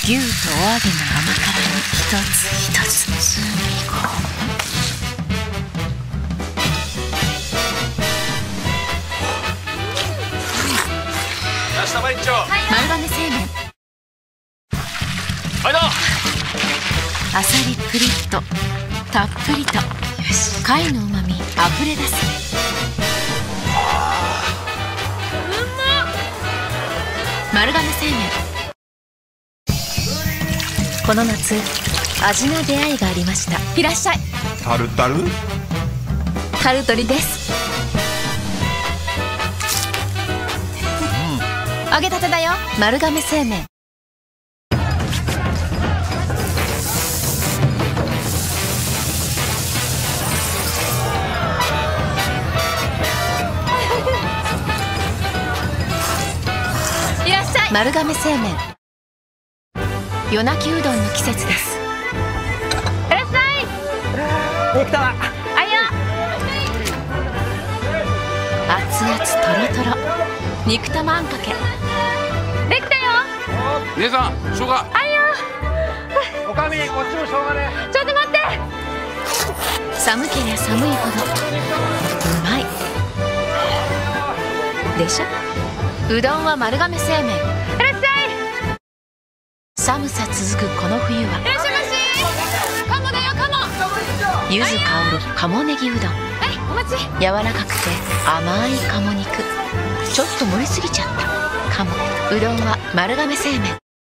牛とお揚げの甘辛に一つ一つ包み込む。丸亀製麺。 はいだ。 あさりプリッとたっぷりと貝のうまみあふれ出す。丸亀製麺。この夏味の出会いがありました。いらっしゃい。 タルタルタルトリです。揚げたてだよ。丸亀製麺。いらっしゃい。丸亀製麺。夜泣きうどんの季節です。いらっしゃい。 できた。 あや。熱々とろとろ肉玉あんかけ。できたよ。 姉さん、生姜。 あや。 おかみ、こっちも生姜ね。 ちょっと待って。寒けりゃ寒いほどうまいでしょ。うどんは丸亀製麺。いらっしゃい。寒さ続くこの冬は。いらっしゃいまし。鴨だよ、鴨。柚子香る鴨ネギうどん。はい、お待ち。柔らかくて甘い鴨肉。ちょっと盛りすぎちゃった。鴨うどんは丸亀製麺。